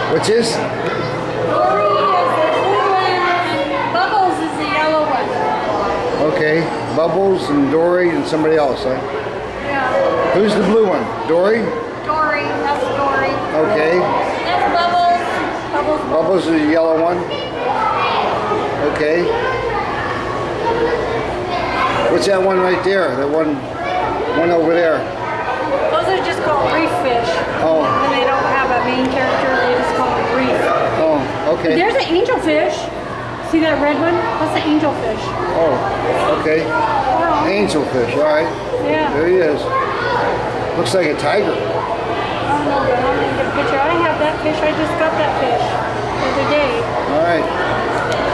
Which is? Dory is the blue one, and Bubbles is the yellow one. Okay, Bubbles and Dory and somebody else, huh? Yeah. Who's the blue one? Dory? Dory, that's Dory. Okay. That's Bubbles. Bubbles. Bubbles is the yellow one. Okay. What's that one right there? That one over there? Those are just called reef fish. Oh. When they don't have a main character, they just call it reef. Oh, okay. There's an angelfish. See that red one? That's the angelfish. Oh, okay. Wow. Angelfish, all right. Yeah. There he is. Looks like a tiger. I don't know, but I'm gonna get a picture. I have that fish. I just got that fish the other day. All right.